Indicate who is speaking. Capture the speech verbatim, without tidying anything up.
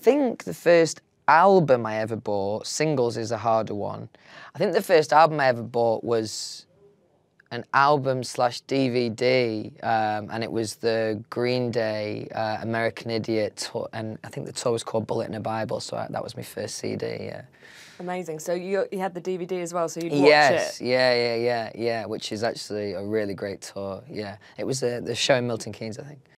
Speaker 1: think the first album I ever bought, singles is a harder one. I think the first album I ever bought was an album slash D V D, um, and it was the Green Day uh, American Idiot tour, and I think the tour was called Bullet in a Bible, so I, that was my first C D, yeah.
Speaker 2: Amazing. So you, you had the D V D as well, so you'd watch
Speaker 1: yes,
Speaker 2: it?
Speaker 1: Yes, yeah, yeah, yeah, yeah, which is actually a really great tour, yeah. It was uh, the show in Milton Keynes, I think.